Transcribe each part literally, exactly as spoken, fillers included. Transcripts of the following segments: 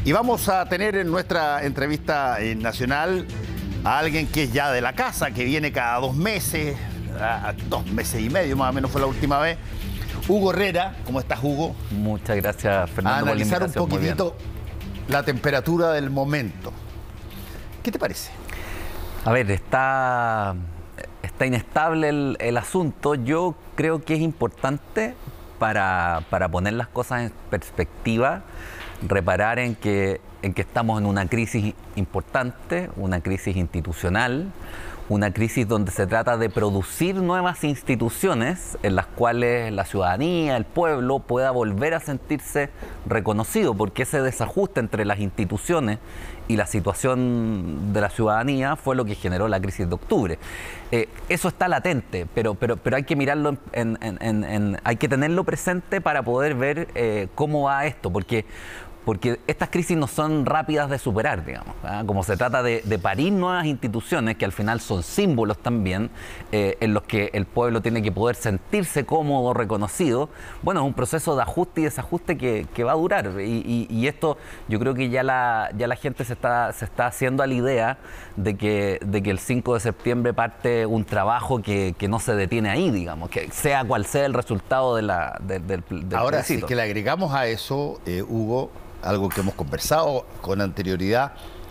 Y vamos a tener en nuestra entrevista nacional a alguien que es ya de la casa, que viene cada dos meses, a dos meses y medio más o menos fue la última vez. Hugo Herrera, ¿cómo estás, Hugo? Muchas gracias, Fernando. A analizar un poquitito la temperatura del momento. ¿Qué te parece? A ver, está, está inestable el, el asunto. Yo creo que es importante para, para poner las cosas en perspectiva, reparar en que, en que estamos en una crisis importante, una crisis institucional, una crisis donde se trata de producir nuevas instituciones en las cuales la ciudadanía, el pueblo, pueda volver a sentirse reconocido, porque ese desajuste entre las instituciones y la situación de la ciudadanía fue lo que generó la crisis de octubre. Eh, eso está latente, pero, pero, pero hay que mirarlo, en, en, en, en, hay que tenerlo presente para poder ver eh, cómo va esto, porque porque estas crisis no son rápidas de superar, digamos, ¿eh? Como se trata de, de parir nuevas instituciones, que al final son símbolos también, eh, en los que el pueblo tiene que poder sentirse cómodo, reconocido. Bueno, es un proceso de ajuste y desajuste que, que va a durar, y, y, y esto yo creo que ya la, ya la gente se está, se está haciendo a la idea de que, de que el cinco de septiembre parte un trabajo que, que no se detiene ahí, digamos, que sea cual sea el resultado de la, de, del, del Ahora, plebiscito. si que le agregamos a eso, eh, Hugo, algo que hemos conversado con anterioridad,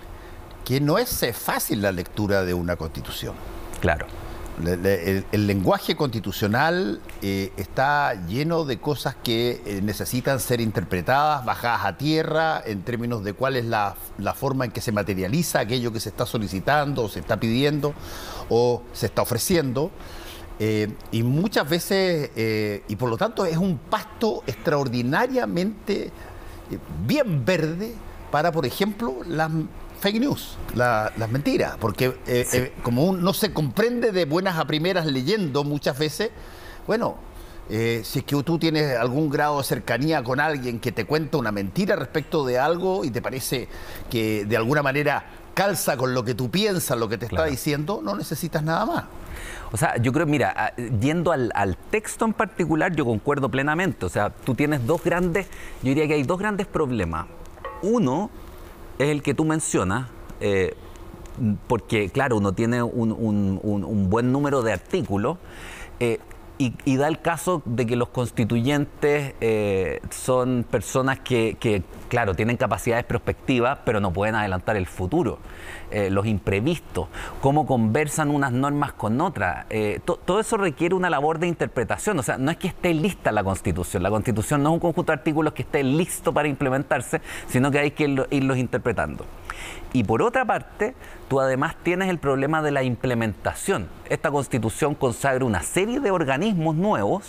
que no es fácil la lectura de una constitución. Claro. El, el, el lenguaje constitucional eh, está lleno de cosas que eh, necesitan ser interpretadas, bajadas a tierra, en términos de cuál es la, la forma en que se materializa aquello que se está solicitando, o se está pidiendo, o se está ofreciendo. Eh, y muchas veces, eh, y por lo tanto es un pasto extraordinariamente bien verde para, por ejemplo, las fake news, la, las mentiras, porque eh, sí. eh, como un, no se comprende de buenas a primeras leyendo muchas veces, bueno, eh, si es que tú tienes algún grado de cercanía con alguien que te cuenta una mentira respecto de algo y te parece que de alguna manera calza con lo que tú piensas, lo que te claro. está diciendo, no necesitas nada más. O sea, yo creo, mira, yendo al, al texto en particular, yo concuerdo plenamente. O sea, tú tienes dos grandes, yo diría que hay dos grandes problemas. Uno es el que tú mencionas, eh, porque, claro, uno tiene un, un, un, un buen número de artículos, eh, y, y da el caso de que los constituyentes eh, son personas que, que, claro, tienen capacidades prospectivas, pero no pueden adelantar el futuro. Eh, los imprevistos, cómo conversan unas normas con otras, eh, to, todo eso requiere una labor de interpretación. O sea, no es que esté lista la Constitución, la Constitución no es un conjunto de artículos que esté listo para implementarse, sino que hay que irlo, irlos interpretando. Y por otra parte, tú además tienes el problema de la implementación. Esta Constitución consagra una serie de organismos nuevos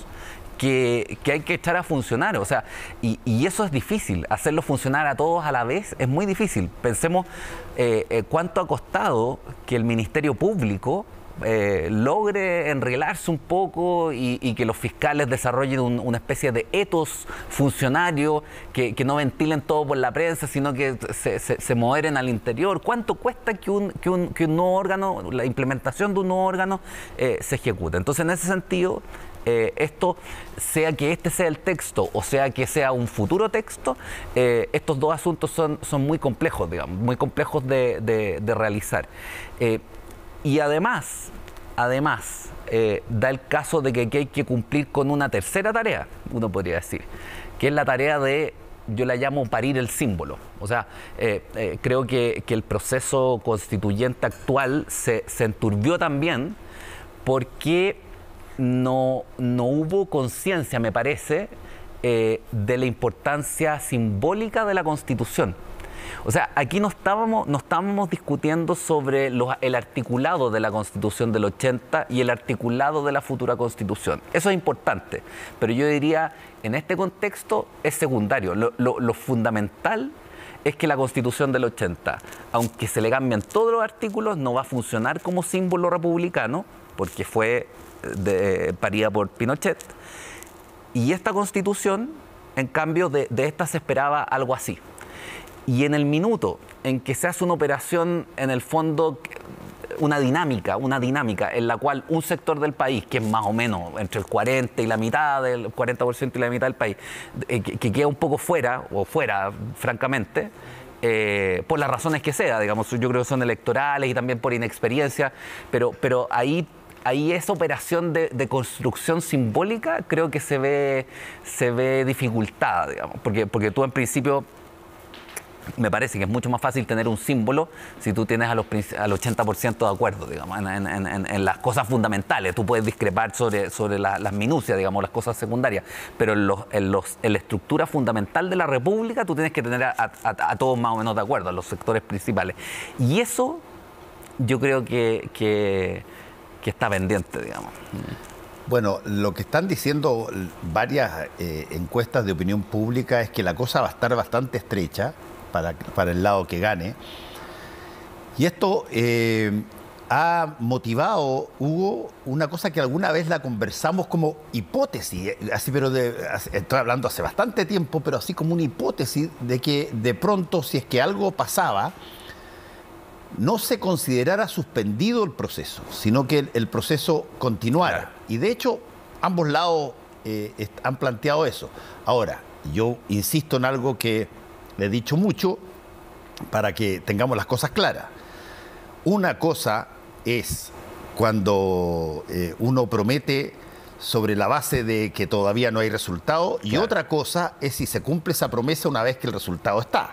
Que, que hay que echar a funcionar, o sea, y, y eso es difícil, hacerlo funcionar a todos a la vez es muy difícil. Pensemos eh, eh, cuánto ha costado que el Ministerio Público eh, logre enrelarse un poco y, y que los fiscales desarrollen un, una especie de etos funcionario, que, que no ventilen todo por la prensa, sino que se, se, se moderen al interior. ¿Cuánto cuesta que un, que un, que un nuevo órgano, la implementación de un nuevo órgano eh, se ejecute? Entonces, en ese sentido, Eh, esto, sea que este sea el texto o sea que sea un futuro texto, eh, estos dos asuntos son, son muy complejos, digamos, muy complejos de, de, de realizar. Eh, y además, además eh, da el caso de que aquí hay que cumplir con una tercera tarea, uno podría decir, que es la tarea de, yo la llamo parir el símbolo. O sea, eh, eh, creo que, que el proceso constituyente actual se, se enturbió también porque No, no hubo conciencia, me parece, eh, de la importancia simbólica de la Constitución. O sea, aquí no estábamos, no estábamos discutiendo sobre los, el articulado de la Constitución del ochenta y el articulado de la futura Constitución. Eso es importante, pero yo diría, en este contexto es secundario. Lo, lo, lo fundamental es que la Constitución del ochenta, aunque se le cambien todos los artículos, no va a funcionar como símbolo republicano, porque fue de, parida por Pinochet, y esta Constitución, en cambio, de, de esta se esperaba algo así. Y en el minuto en que se hace una operación, en el fondo, una dinámica, una dinámica en la cual un sector del país, que es más o menos entre el cuarenta y la mitad, del cuarenta por ciento y la mitad del país, eh, que, que queda un poco fuera, o fuera, francamente, eh, por las razones que sea, digamos, yo creo que son electorales y también por inexperiencia, pero, pero ahí, ahí esa operación de, de construcción simbólica creo que se ve, se ve dificultada, digamos, porque, porque tú en principio... Me parece que es mucho más fácil tener un símbolo si tú tienes a los, al ochenta por ciento de acuerdo, digamos, en, en, en, en las cosas fundamentales. Tú puedes discrepar sobre, sobre la, las minucias, digamos, las cosas secundarias, pero en, los, en, los, en la estructura fundamental de la República tú tienes que tener a, a, a todos más o menos de acuerdo, a los sectores principales. Y eso yo creo que, que, que está pendiente, digamos. Bueno, lo que están diciendo varias eh, encuestas de opinión pública es que la cosa va a estar bastante estrecha para, para el lado que gane. Y esto eh, ha motivado, Hugo, una cosa que alguna vez la conversamos como hipótesis, así, pero de, estoy hablando hace bastante tiempo, pero así como una hipótesis de que de pronto, si es que algo pasaba, no se considerara suspendido el proceso, sino que el, el proceso continuara. Claro. Y de hecho, ambos lados eh, han planteado eso. Ahora, yo insisto en algo que le he dicho mucho para que tengamos las cosas claras. Una cosa es cuando eh, uno promete sobre la base de que todavía no hay resultado, y claro, otra cosa es si se cumple esa promesa una vez que el resultado está.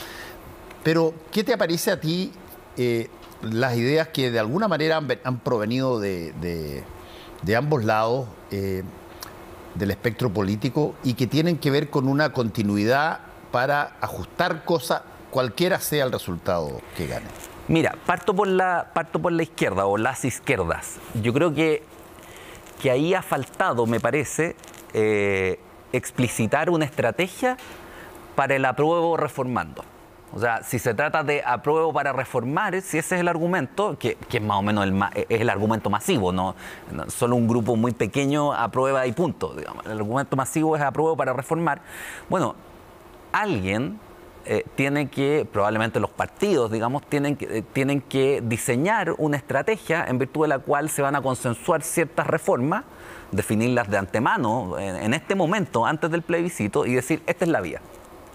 Pero, ¿qué te parece a ti eh, las ideas que de alguna manera han, han provenido de, de, de ambos lados eh, del espectro político y que tienen que ver con una continuidad para ajustar cosas, cualquiera sea el resultado que gane? Mira, parto por la, parto por la izquierda o las izquierdas. Yo creo que, que ahí ha faltado, me parece, eh, explicitar una estrategia para el apruebo reformando. O sea, si se trata de apruebo para reformar, si ese es el argumento, que, que es más o menos el, es el argumento masivo, ¿no? No, solo un grupo muy pequeño aprueba y punto, digamos. El argumento masivo es apruebo para reformar. Bueno, alguien eh, tiene que, probablemente los partidos, digamos, tienen que, eh, tienen que diseñar una estrategia en virtud de la cual se van a consensuar ciertas reformas, definirlas de antemano, en, en este momento, antes del plebiscito, y decir, esta es la vía.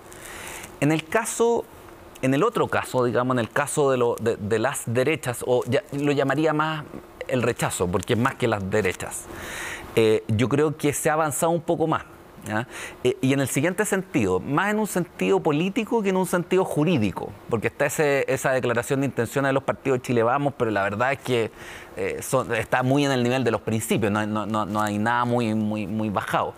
En el caso... En el otro caso, digamos, en el caso de, lo, de, de las derechas, o ya, lo llamaría más el rechazo, porque es más que las derechas, eh, yo creo que se ha avanzado un poco más. ¿Ya? Eh, y en el siguiente sentido, más en un sentido político que en un sentido jurídico, porque está ese, esa declaración de intenciones de los partidos de Chile Vamos, pero la verdad es que eh, son, está muy en el nivel de los principios, no, no, no, no hay nada muy, muy, muy bajado.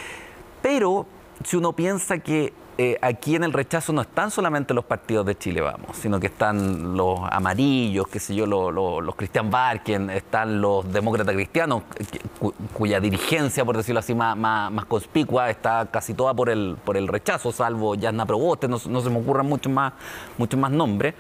Pero si uno piensa que Eh, aquí en el rechazo no están solamente los partidos de Chile Vamos, sino que están los amarillos, qué sé yo, los, los, los Christian Barken, están los demócratas cristianos, cu, cuya dirigencia, por decirlo así, más, más, más conspicua, está casi toda por el, por el rechazo, salvo Yasna Proboste, no, no se me ocurran muchos más, muchos más nombres.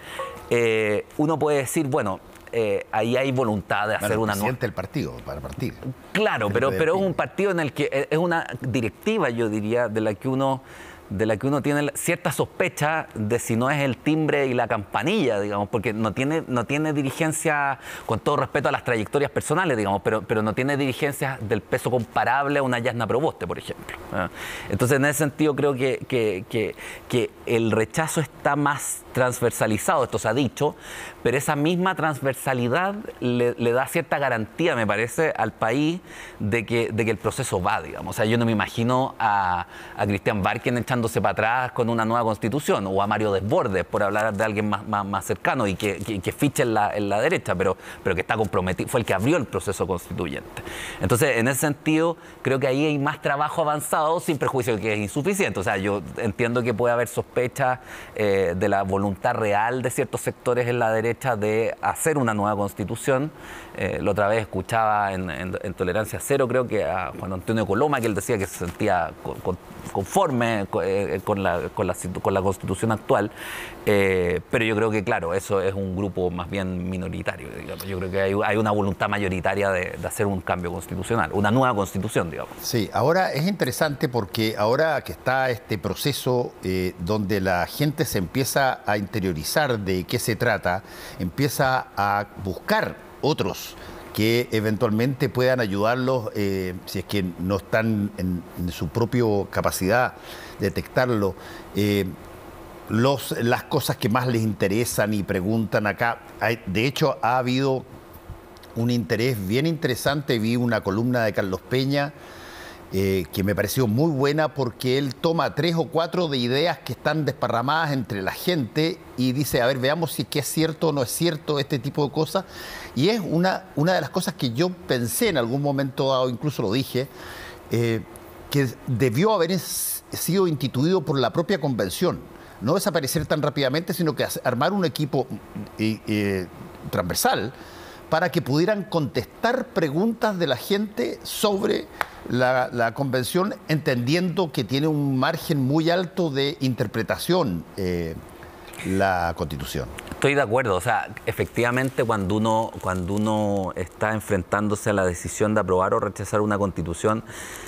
Eh, uno puede decir, bueno, Eh, ahí hay voluntad de hacer bueno, una nueva... el partido para partir. Claro, pero, pero es un partido en el que es una directiva, yo diría, de la que uno de la que uno tiene cierta sospecha de si no es el timbre y la campanilla, digamos, porque no tiene, no tiene dirigencia, con todo respeto a las trayectorias personales, digamos, pero, pero no tiene dirigencia del peso comparable a una Yasna Proboste, por ejemplo. Entonces, en ese sentido, creo que, que, que, que el rechazo está más transversalizado, esto se ha dicho, pero esa misma transversalidad le, le da cierta garantía, me parece, al país de que, de que el proceso va, digamos. O sea, yo no me imagino a, a Christian Barken echándose para atrás con una nueva constitución, o a Mario Desbordes, por hablar de alguien más, más, más cercano y que, que, que fiche en la, en la derecha, pero, pero que está comprometido, fue el que abrió el proceso constituyente. Entonces, en ese sentido, creo que ahí hay más trabajo avanzado, sin prejuicio de que es insuficiente. O sea, yo entiendo que puede haber sospechas eh, de la voluntad voluntad real de ciertos sectores en la derecha de hacer una nueva constitución. Eh, la otra vez escuchaba en, en, en Tolerancia Cero, creo que a Juan Antonio Coloma, que él decía que se sentía con, con, conforme eh, con, la, con, la, con la constitución actual, eh, pero yo creo que, claro, eso es un grupo más bien minoritario, digamos. Yo creo que hay, hay una voluntad mayoritaria de, de hacer un cambio constitucional, una nueva constitución, digamos. Sí, ahora es interesante porque ahora que está este proceso eh, donde la gente se empieza a interiorizar de qué se trata, empieza a buscar otros que eventualmente puedan ayudarlos, eh, si es que no están en, en su propia capacidad de detectarlo. Eh, los, las cosas que más les interesan y preguntan acá. Hay, de hecho, ha habido un interés bien interesante. Vi una columna de Carlos Peña eh, que me pareció muy buena porque él toma tres o cuatro de ideas que están desparramadas entre la gente y dice, a ver, veamos si es cierto o no es cierto este tipo de cosas. Y es una, una de las cosas que yo pensé en algún momento dado, incluso lo dije, eh, que debió haber sido instituido por la propia convención. No desaparecer tan rápidamente, sino que armar un equipo eh, eh, transversal para que pudieran contestar preguntas de la gente sobre la, la convención, entendiendo que tiene un margen muy alto de interpretación eh, la Constitución. Estoy de acuerdo, o sea, efectivamente cuando uno, cuando uno está enfrentándose a la decisión de aprobar o rechazar una Constitución,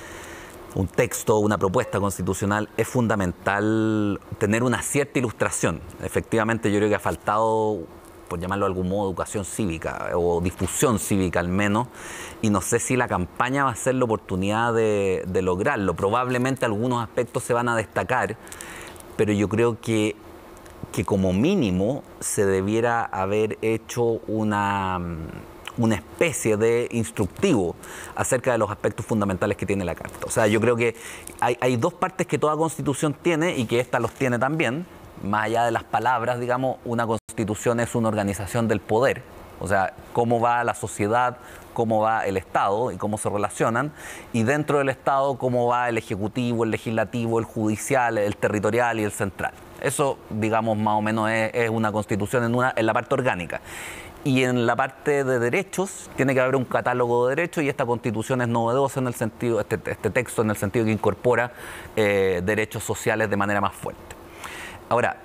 un texto, una propuesta constitucional, es fundamental tener una cierta ilustración. Efectivamente, yo creo que ha faltado, por llamarlo de algún modo, educación cívica o difusión cívica al menos, y no sé si la campaña va a ser la oportunidad de, de lograrlo. Probablemente algunos aspectos se van a destacar, pero yo creo que, que como mínimo se debiera haber hecho una... una especie de instructivo acerca de los aspectos fundamentales que tiene la Carta. O sea, yo creo que hay, hay dos partes que toda Constitución tiene y que esta los tiene también. Más allá de las palabras, digamos, una Constitución es una organización del poder. O sea, cómo va la sociedad, cómo va el Estado y cómo se relacionan. Y dentro del Estado, cómo va el Ejecutivo, el Legislativo, el Judicial, el Territorial y el Central. Eso, digamos, más o menos es, es una Constitución en, una, en la parte orgánica. Y en la parte de derechos tiene que haber un catálogo de derechos y esta Constitución es novedosa en el sentido, este, este texto en el sentido que incorpora eh, derechos sociales de manera más fuerte. Ahora,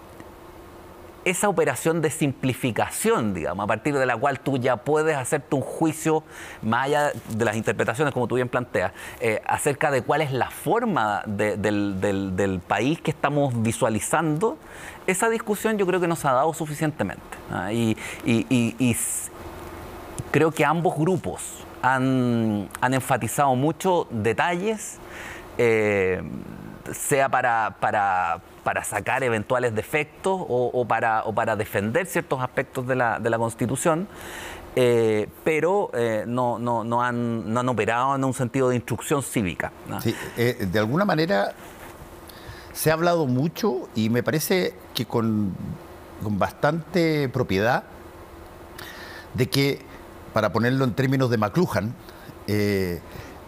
esa operación de simplificación, digamos, a partir de la cual tú ya puedes hacerte un juicio, más allá de las interpretaciones, como tú bien planteas, eh, acerca de cuál es la forma de, del, del, del país que estamos visualizando, esa discusión yo creo que nos ha dado suficientemente. ¿Ah? Y, y, y, y creo que ambos grupos han, han enfatizado mucho detalles, eh, sea para, para, para sacar eventuales defectos o, o, para, o para defender ciertos aspectos de la, de la Constitución, eh, pero eh, no, no, no, han, no han operado en un sentido de instrucción cívica, ¿no? Sí, eh, de alguna manera se ha hablado mucho y me parece que con, con bastante propiedad de que, para ponerlo en términos de McLuhan, eh,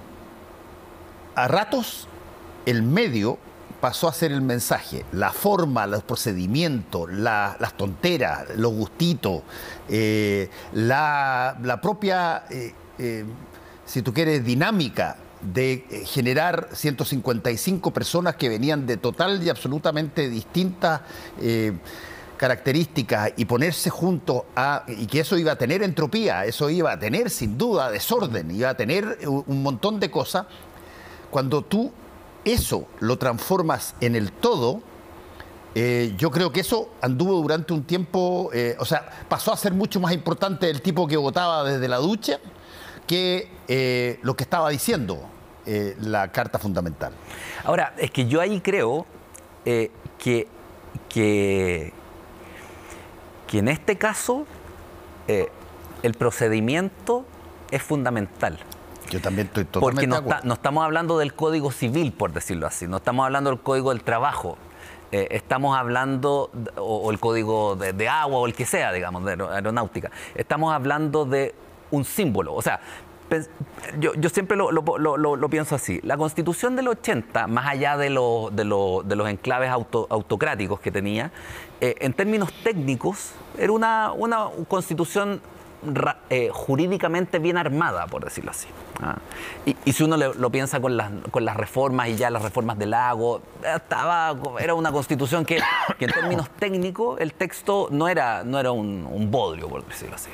a ratos el medio pasó a ser el mensaje, la forma, los procedimientos, la, las tonteras, los gustitos, eh, la, la propia, eh, eh, si tú quieres, dinámica de generar ciento cincuenta y cinco personas que venían de total y absolutamente distintas eh, características y ponerse juntos a, y que eso iba a tener entropía, eso iba a tener sin duda desorden, iba a tener un montón de cosas. Cuando tú eso lo transformas en el todo, eh, yo creo que eso anduvo durante un tiempo, eh, o sea, pasó a ser mucho más importante el tipo que votaba desde la ducha que eh, lo que estaba diciendo eh, la Carta Fundamental. Ahora, es que yo ahí creo eh, que, que, que en este caso eh, el procedimiento es fundamental. Yo también estoy totalmente Porque no, de acuerdo. está, no estamos hablando del Código Civil, por decirlo así, no estamos hablando del Código del Trabajo, eh, estamos hablando, o, o el Código de, de Agua, o el que sea, digamos, de aeronáutica, estamos hablando de un símbolo. O sea, yo, yo siempre lo, lo, lo, lo, lo pienso así, la Constitución del ochenta, más allá de, lo, de, lo, de los enclaves auto, autocráticos que tenía, eh, en términos técnicos, era una, una Constitución Eh, jurídicamente bien armada, por decirlo así. ¿Ah? Y, y si uno le, lo piensa con las, con las reformas y ya las reformas del Lago, estaba, era una Constitución que, que en términos técnicos el texto no era, no era un, un bodrio, por decirlo así.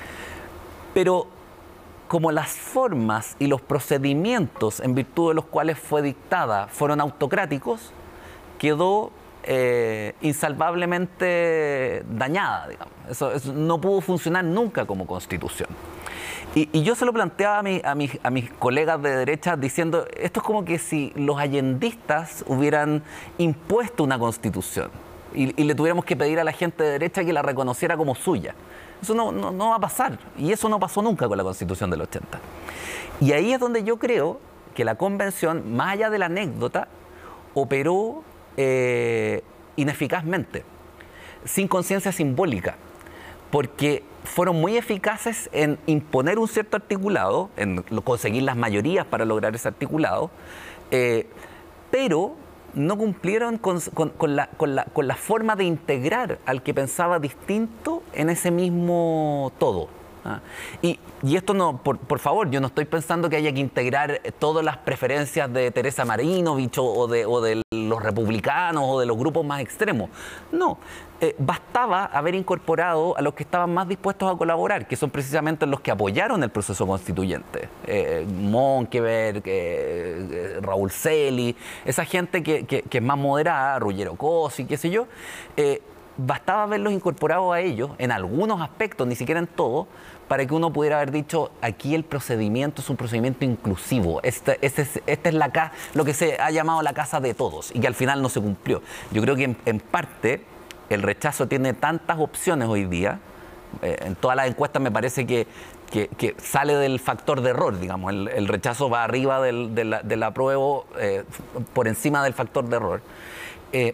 Pero como las formas y los procedimientos en virtud de los cuales fue dictada fueron autocráticos, quedó Eh, insalvablemente dañada, digamos. Eso, eso no pudo funcionar nunca como Constitución. Y, y yo se lo planteaba a, mi, a, mis, a mis colegas de derecha diciendo, esto es como que si los allendistas hubieran impuesto una Constitución. y, y le tuviéramos que pedir a la gente de derecha que la reconociera como suya. Eso no, no, no va a pasar, y eso no pasó nunca con la Constitución del ochenta. Y ahí es donde yo creo que la Convención, más allá de la anécdota, operó eh, ineficazmente, sin conciencia simbólica, porque fueron muy eficaces en imponer un cierto articulado, en conseguir las mayorías para lograr ese articulado, eh, pero no cumplieron con, con, con, la, con, la, con la forma de integrar al que pensaba distinto en ese mismo todo. ¿Ah? Y, y esto no, por, por favor, yo no estoy pensando que haya que integrar todas las preferencias de Teresa Marinovich o, o, de, o de los republicanos o de los grupos más extremos. No, eh, bastaba haber incorporado a los que estaban más dispuestos a colaborar, que son precisamente los que apoyaron el proceso constituyente. Eh, Monkeberg, eh, Raúl Celi, esa gente que, que, que es más moderada, Ruggero Cosi, qué sé yo. Eh, bastaba haberlos incorporado a ellos en algunos aspectos, ni siquiera en todo, para que uno pudiera haber dicho, aquí el procedimiento es un procedimiento inclusivo. Esta este es, este es la ca lo que se ha llamado la casa de todos y que al final no se cumplió. Yo creo que en, en parte el rechazo tiene tantas opciones hoy día. Eh, en todas las encuestas me parece que, que, que sale del factor de error, digamos. El, el rechazo va arriba del, de la, del apruebo, eh, por encima del factor de error. Eh,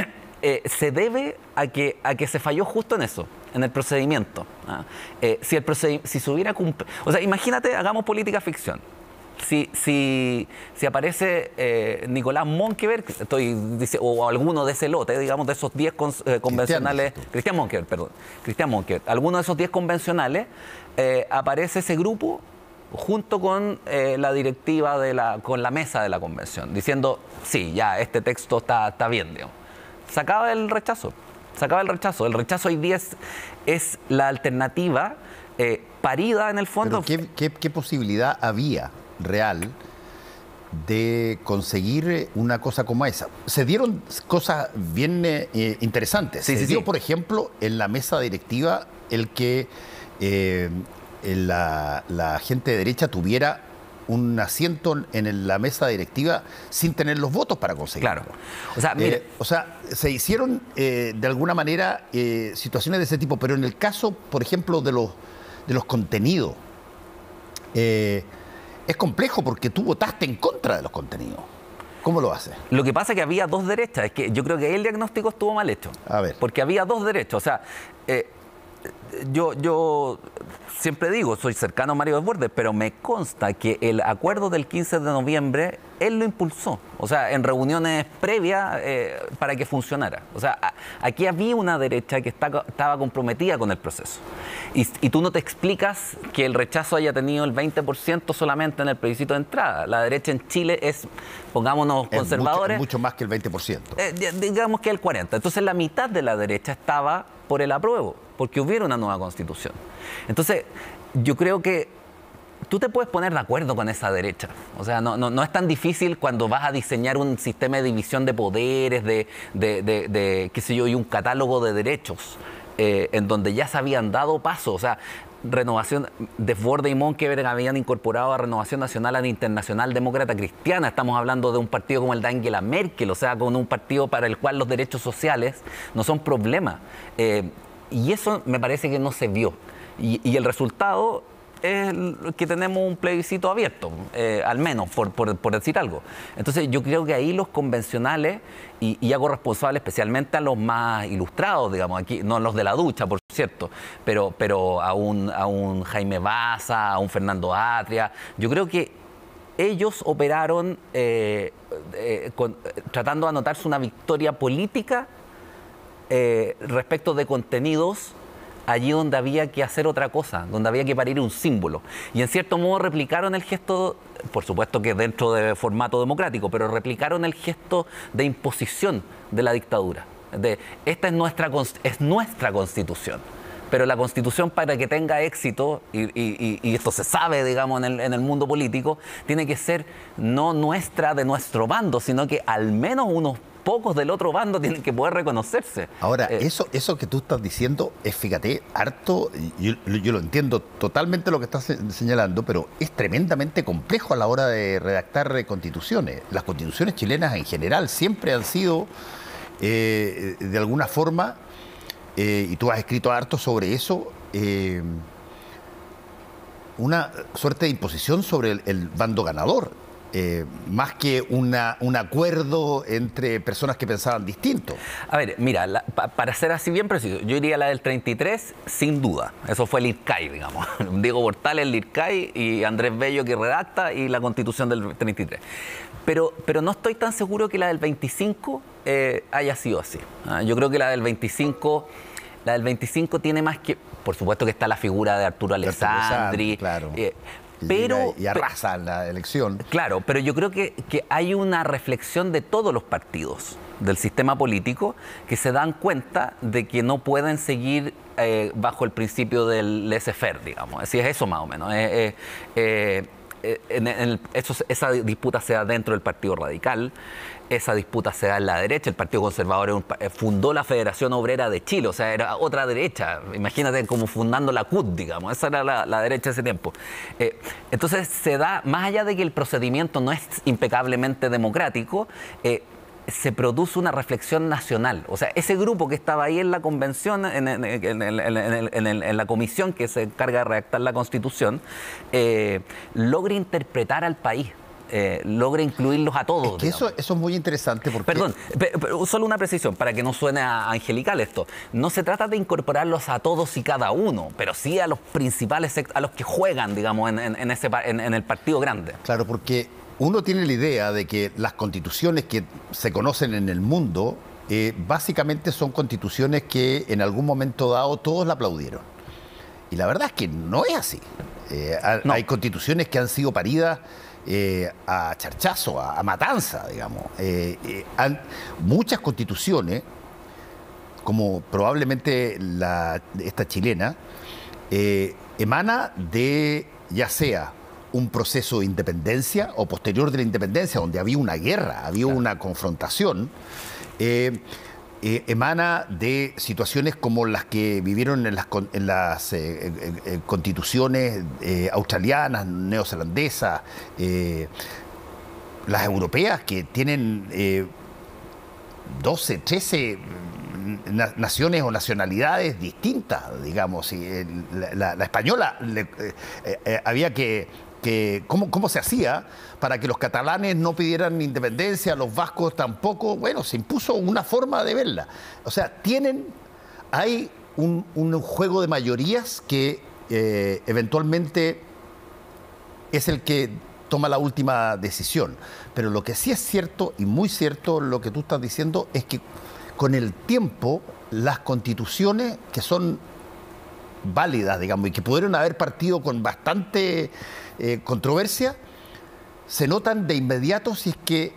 Eh, se debe a que, a que se falló justo en eso, en el procedimiento. ¿Ah? Eh, si, el proced si se hubiera cumplido... O sea, imagínate, hagamos política ficción. Si, si, si aparece eh, Nicolás Monkeberg, estoy, dice, o alguno de ese lote, digamos, de esos diez con, eh, convencionales... Cristian, Cristian Monkeberg, perdón. Cristian Monkeberg. Alguno de esos diez convencionales, eh, aparece ese grupo junto con eh, la directiva, de la, con la mesa de la convención, diciendo, sí, ya, este texto está, está bien, digamos. Sacaba el rechazo, sacaba el rechazo. El rechazo hoy día es, es la alternativa eh, parida en el fondo. ¿Pero qué, qué, qué posibilidad había real de conseguir una cosa como esa? Se dieron cosas bien eh, interesantes. Sí, Se sí, dio, sí. por ejemplo, en la mesa directiva el que eh, la, la gente de derecha tuviera un asiento en la mesa directiva sin tener los votos para conseguirlo. Claro. O sea, mire, eh, o sea se hicieron eh, de alguna manera eh, situaciones de ese tipo, pero en el caso, por ejemplo, de los, de los contenidos, eh, es complejo porque tú votaste en contra de los contenidos. ¿Cómo lo haces? Lo que pasa es que había dos derechas. Es que yo creo que ahí el diagnóstico estuvo mal hecho. A ver. Porque había dos derechos. O sea, eh, Yo, yo siempre digo, soy cercano a Mario Desbordes, pero me consta que el acuerdo del quince de noviembre, él lo impulsó. O sea, en reuniones previas eh, para que funcionara. O sea, a, aquí había una derecha que está, estaba comprometida con el proceso. Y, y tú no te explicas que el rechazo haya tenido el veinte por ciento solamente en el plebiscito de entrada. La derecha en Chile es, pongámonos Es conservadores. mucho, mucho más que el veinte por ciento. Eh, digamos que el cuarenta por ciento. Entonces la mitad de la derecha estaba por el apruebo, porque hubiera una nueva constitución. Entonces, yo creo que tú te puedes poner de acuerdo con esa derecha. O sea, no, no, no es tan difícil cuando vas a diseñar un sistema de división de poderes, de, de, de, de qué sé yo, y un catálogo de derechos, eh, en donde ya se habían dado pasos. O sea, Renovación, Desbordes y Monkeberg habían incorporado a Renovación Nacional a la Internacional Demócrata Cristiana. Estamos hablando de un partido como el de Angela Merkel, o sea, con un partido para el cual los derechos sociales no son problema. Eh, y eso me parece que no se vio. Y, y el resultado es que tenemos un plebiscito abierto, eh, al menos, por, por, por decir algo. Entonces yo creo que ahí los convencionales, y, y hago responsable especialmente a los más ilustrados, digamos, aquí, no los de la ducha, por cierto, pero, pero a, un, a un Jaime Baza, a un Fernando Atria, yo creo que ellos operaron eh, eh, con, tratando de anotarse una victoria política eh, respecto de contenidos allí donde había que hacer otra cosa, donde había que parir un símbolo. Y en cierto modo replicaron el gesto, por supuesto que dentro de formato democrático, pero replicaron el gesto de imposición de la dictadura. De, esta es nuestra, es nuestra Constitución. Pero la Constitución, para que tenga éxito, y, y, y esto se sabe, digamos, en el, en el mundo político, tiene que ser no nuestra, de nuestro bando, sino que al menos unos pocos del otro bando tienen que poder reconocerse. Ahora, eh, eso, eso que tú estás diciendo es, fíjate, harto, yo, yo lo entiendo totalmente lo que estás señalando, pero es tremendamente complejo a la hora de redactar constituciones. Las constituciones chilenas en general siempre han sido eh, de alguna forma, eh, y tú has escrito harto sobre eso, eh, una suerte de imposición sobre el, el bando ganador, eh, más que una, un acuerdo entre personas que pensaban distinto. A ver, mira, la, pa, para ser así bien preciso, yo diría la del treinta y tres, sin duda. Eso fue el IRCAI, digamos. Diego Portales, el IRCAI, y Andrés Bello, que redacta, y la Constitución del treinta y tres. Pero, pero no estoy tan seguro que la del veinticinco eh, haya sido así. ¿Ah? Yo creo que la del veinticinco... La del veinticinco tiene más que... Por supuesto que está la figura de Arturo Alessandri. Claro. Eh, pero, y, y arrasa la elección. Claro, pero yo creo que, que hay una reflexión de todos los partidos del sistema político que se dan cuenta de que no pueden seguir eh, bajo el principio del laissez-faire, digamos. Así es eso más o menos. Eh, eh, eh, en, en el, eso, esa disputa se da dentro del Partido Radical. Esa disputa se da en la derecha. El Partido Conservador fundó la Federación Obrera de Chile, o sea, era otra derecha. Imagínate como fundando la C U T, digamos. Esa era la, la derecha de ese tiempo. Eh, entonces se da, más allá de que el procedimiento no es impecablemente democrático, eh, se produce una reflexión nacional. O sea, ese grupo que estaba ahí en la convención, en, en, en, en, en, en, en la comisión que se encarga de redactar la Constitución, eh, logra interpretar al país. Eh, logra incluirlos a todos. Es que eso, eso es muy interesante porque... Perdón, pe, pe, solo una precisión, para que no suene a angelical esto. No se trata de incorporarlos a todos y cada uno, pero sí a los principales, a los que juegan, digamos, en, en, en, ese, en, en el partido grande. Claro, porque uno tiene la idea de que las constituciones que se conocen en el mundo, eh, básicamente son constituciones que en algún momento dado todos la aplaudieron. Y la verdad es que no es así. Eh, no. Hay constituciones que han sido paridas Eh, a charchazo, a, a matanza, digamos. Eh, eh, han, muchas constituciones, como probablemente la, esta chilena, eh, emana de ya sea un proceso de independencia o posterior de la independencia, donde había una guerra, había claro. una confrontación, eh, Eh, emana de situaciones como las que vivieron en las, en las eh, eh, constituciones eh, australianas, neozelandesas, eh, las europeas, que tienen eh, doce, trece na naciones o nacionalidades distintas, digamos. Y, eh, la, la, la española le, eh, eh, había que... Que, ¿cómo, ¿Cómo se hacía para que los catalanes no pidieran independencia, los vascos tampoco? Bueno, se impuso una forma de verla. O sea, tienen, hay un, un juego de mayorías que eh, eventualmente es el que toma la última decisión. Pero lo que sí es cierto, y muy cierto lo que tú estás diciendo, es que con el tiempo las constituciones que son válidas, digamos, y que pudieron haber partido con bastante eh, controversia, se notan de inmediato si es que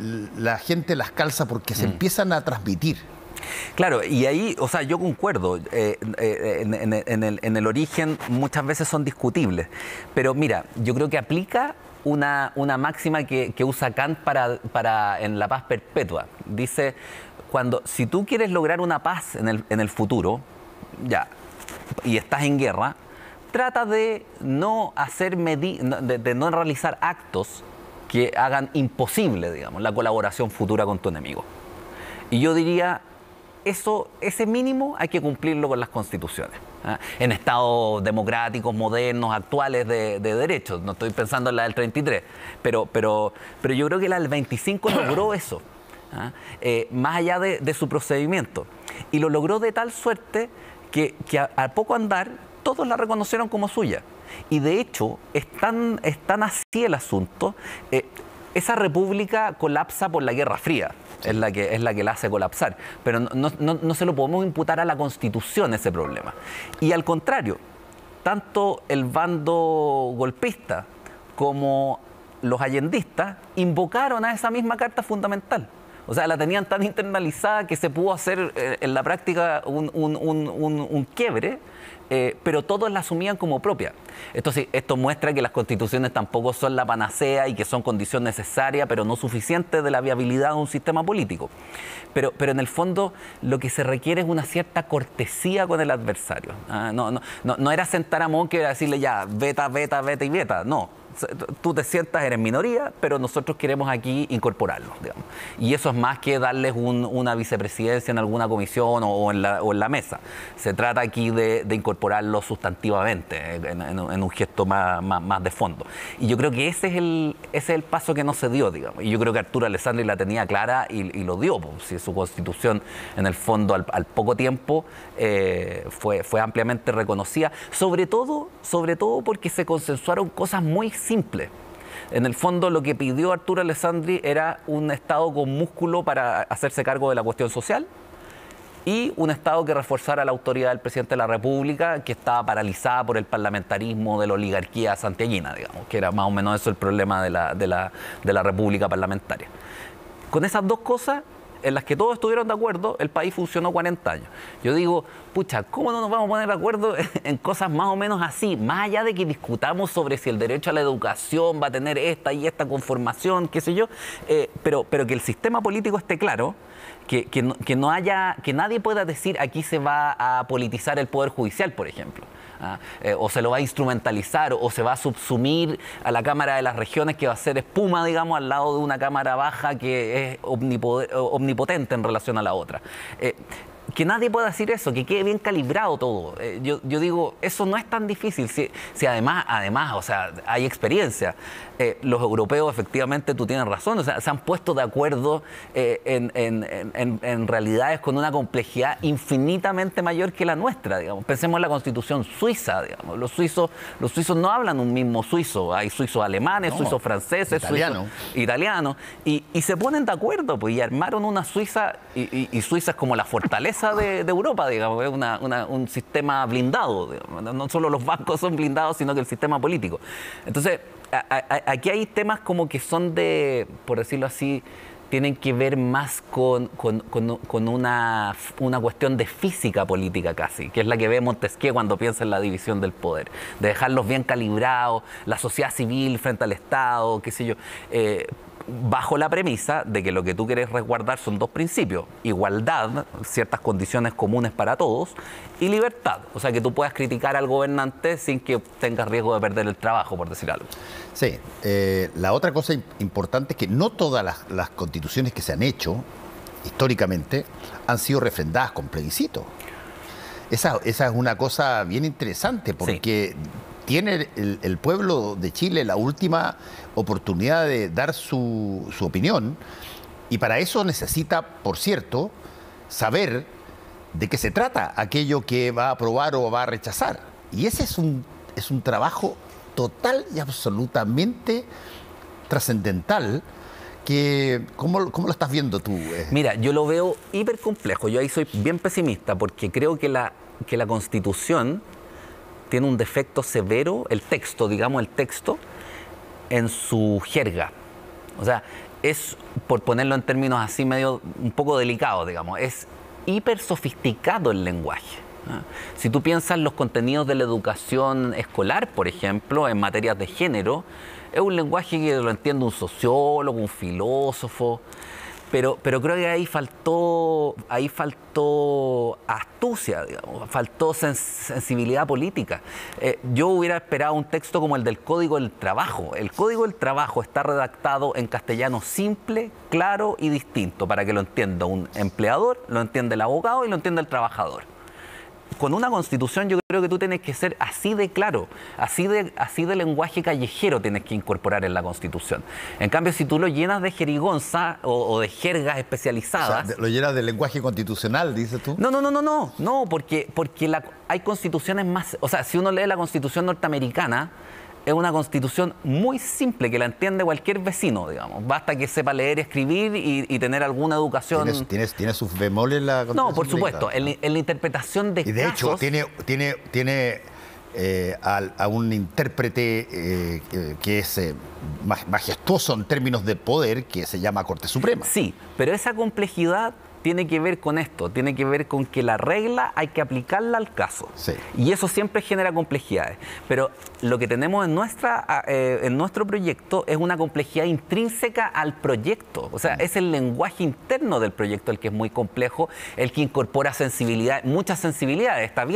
la gente las calza porque se mm. empiezan a transmitir. Claro, y ahí, o sea, yo concuerdo, eh, eh, en, en, en, el, en el origen muchas veces son discutibles, pero mira, yo creo que aplica una, una máxima que, que usa Kant para, para, en la paz perpetua. Dice, cuando, si tú quieres lograr una paz en el, en el futuro, ya, y estás en guerra, trata de no hacer medi de, de no realizar actos que hagan imposible, digamos, la colaboración futura con tu enemigo. Y yo diría, eso, ese mínimo hay que cumplirlo con las constituciones, ¿eh? En estados democráticos, modernos, actuales de, de derechos. No estoy pensando en la del treinta y tres, pero, pero, pero yo creo que la del veinticinco logró eso, ¿eh? Eh, más allá de, de su procedimiento. Y lo logró de tal suerte que, que a, a poco andar todos la reconocieron como suya. Y de hecho, es tan, es tan así el asunto, eh, esa república colapsa por la Guerra Fría, sí. es, la que, es la que la hace colapsar. Pero no, no, no se lo podemos imputar a la Constitución ese problema. Y al contrario, tanto el bando golpista como los allendistas invocaron a esa misma Carta Fundamental. O sea, la tenían tan internalizada que se pudo hacer eh, en la práctica un, un, un, un, un quiebre, eh, pero todos la asumían como propia. Esto, sí, esto muestra que las constituciones tampoco son la panacea y que son condición necesaria, pero no suficiente de la viabilidad de un sistema político. Pero, pero en el fondo lo que se requiere es una cierta cortesía con el adversario. Ah, no, no, no, no era sentar a Monk y decirle ya, veta, veta, veta y veta. No. tú te sientas, eres minoría, pero nosotros queremos aquí incorporarlos, digamos. Y eso es más que darles un, una vicepresidencia en alguna comisión o, o, en la, o en la mesa. Se trata aquí de, de incorporarlos sustantivamente, en, en, en un gesto más, más, más de fondo. Y yo creo que ese es, el, ese es el paso que no se dio, digamos. Y yo creo que Arturo Alessandri la tenía clara y, y lo dio, pues, si su constitución, en el fondo, al, al poco tiempo, eh, fue, fue ampliamente reconocida, sobre todo, sobre todo porque se consensuaron cosas muy simples. En el fondo, lo que pidió Arturo Alessandri era un Estado con músculo para hacerse cargo de la cuestión social y un Estado que reforzara la autoridad del presidente de la República, que estaba paralizada por el parlamentarismo de la oligarquía santiaguina, digamos, que era más o menos eso el problema de la, de la, de la República parlamentaria. Con esas dos cosas, en las que todos estuvieron de acuerdo, el país funcionó cuarenta años. Yo digo, pucha, ¿cómo no nos vamos a poner de acuerdo en cosas más o menos así? Más allá de que discutamos sobre si el derecho a la educación va a tener esta y esta conformación, qué sé yo, eh, pero, pero que el sistema político esté claro, que, que, no, que no haya, que nadie pueda decir aquí se va a politizar el Poder Judicial, por ejemplo. Ah, eh, o se lo va a instrumentalizar o se va a subsumir a la Cámara de las Regiones, que va a ser espuma, digamos, al lado de una Cámara baja que es omnipotente en relación a la otra. Eh, que nadie pueda decir eso, que quede bien calibrado todo. Eh, yo, yo digo, eso no es tan difícil, si, si además, además, o sea, hay experiencia. Eh, los europeos, efectivamente, tú tienes razón, o sea, se han puesto de acuerdo eh, en, en, en, en realidades con una complejidad infinitamente mayor que la nuestra, digamos. Pensemos en la Constitución suiza, digamos. Los suizos, los suizos no hablan un mismo suizo, hay suizos alemanes, no, suizos franceses, italiano. suizos italianos, y, y se ponen de acuerdo, pues, y armaron una Suiza, y, y, y Suiza es como la fortaleza de, de Europa, digamos, es una, una, un sistema blindado, digamos. No solo los bancos son blindados, sino que el sistema político. Entonces, a, a, aquí hay temas como que son de, por decirlo así, tienen que ver más con, con, con, con una, una cuestión de física política casi, que es la que ve Montesquieu cuando piensa en la división del poder, de dejarlos bien calibrados, la sociedad civil frente al Estado, qué sé yo, eh, bajo la premisa de que lo que tú quieres resguardar son dos principios: igualdad, ciertas condiciones comunes para todos, y libertad, o sea, que tú puedas criticar al gobernante sin que tengas riesgo de perder el trabajo, por decir algo. Sí, eh, la otra cosa importante es que no todas las, las constituciones que se han hecho históricamente han sido refrendadas con plebiscito. Esa, esa es una cosa bien interesante, porque sí, tiene el, el pueblo de Chile la última oportunidad de dar su, su opinión, y para eso necesita, por cierto, saber de qué se trata aquello que va a aprobar o va a rechazar. Y ese es un, es un trabajo total y absolutamente trascendental. Que, ¿cómo, ¿Cómo lo estás viendo tú? Mira, yo lo veo hiper complejo. Yo ahí soy bien pesimista, porque creo que la, que la Constitución tiene un defecto severo, el texto, digamos, el texto, en su jerga. O sea, es, por ponerlo en términos así medio, un poco delicados, digamos, es hiper sofisticado el lenguaje. ¿Ah? Si tú piensas en los contenidos de la educación escolar, por ejemplo, en materias de género, es un lenguaje que lo entiende un sociólogo, un filósofo, pero, pero creo que ahí faltó, ahí faltó astucia, digamos, faltó sens sensibilidad política. Eh, yo hubiera esperado un texto como el del Código del Trabajo. El Código del Trabajo está redactado en castellano simple, claro y distinto, para que lo entienda un empleador, lo entienda el abogado y lo entienda el trabajador. Con una Constitución yo creo que tú tienes que ser así de claro, así de, así de lenguaje callejero tienes que incorporar en la Constitución. En cambio, si tú lo llenas de jerigonza o, o de jergas especializadas... O sea, lo llenas de lenguaje constitucional, dices tú. No, no, no, no, no, no, porque, porque la, hay constituciones más... O sea, si uno lee la Constitución norteamericana, es una Constitución muy simple, que la entiende cualquier vecino, digamos. Basta que sepa leer, escribir y, y tener alguna educación... ¿Tienes, tienes, ¿Tiene sus bemoles la Constitución? No, por supuesto. En, en la interpretación de y de casos... hecho, tiene, tiene, tiene eh, a, a un intérprete eh, que es eh, majestuoso en términos de poder, que se llama Corte Suprema. Sí, pero esa complejidad tiene que ver con esto, tiene que ver con que la regla hay que aplicarla al caso. Sí. Y eso siempre genera complejidades. Pero lo que tenemos en, nuestra, eh, en nuestro proyecto es una complejidad intrínseca al proyecto. O sea, mm. es el lenguaje interno del proyecto el que es muy complejo, el que incorpora sensibilidad, muchas sensibilidades, está bien.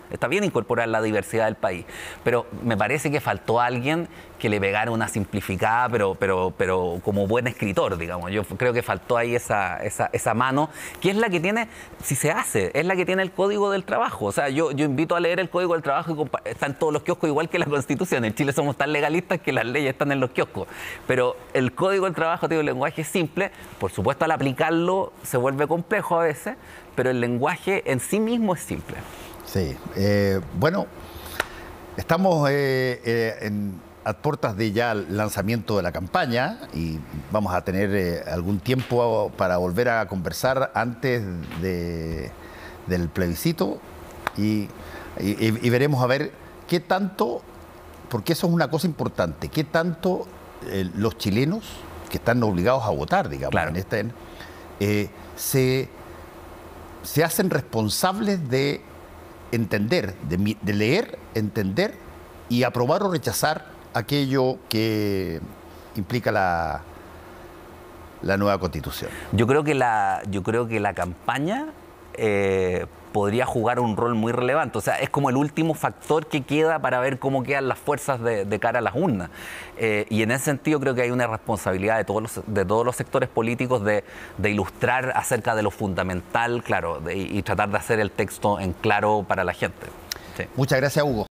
está bien incorporar la diversidad del país, pero me parece que faltó alguien que le pegara una simplificada, pero, pero, pero como buen escritor, digamos. Yo creo que faltó ahí esa, esa, esa mano, que es la que tiene, si se hace, es la que tiene el Código del Trabajo. O sea, yo, yo invito a leer el Código del Trabajo y está en todos los kioscos, igual que la Constitución. En Chile somos tan legalistas que las leyes están en los kioscos. Pero el Código del Trabajo tiene un lenguaje simple. Por supuesto, al aplicarlo se vuelve complejo a veces, pero el lenguaje en sí mismo es simple. Sí. Eh, bueno, estamos eh, eh, en... a puertas de ya el lanzamiento de la campaña y vamos a tener eh, algún tiempo para volver a conversar antes de, del plebiscito y, y, y veremos a ver qué tanto, porque eso es una cosa importante, qué tanto eh, los chilenos que están obligados a votar, digamos, claro. en este, eh, se, se hacen responsables de entender, de, de leer, entender y aprobar o rechazar aquello que implica la, la nueva Constitución. Yo creo que la, yo creo que la campaña eh, podría jugar un rol muy relevante. O sea, es como el último factor que queda para ver cómo quedan las fuerzas de, de cara a las urnas. Eh, y en ese sentido creo que hay una responsabilidad de todos los, de todos los sectores políticos de, de ilustrar acerca de lo fundamental, claro, de, y tratar de hacer el texto en claro para la gente. Sí. Muchas gracias, Hugo.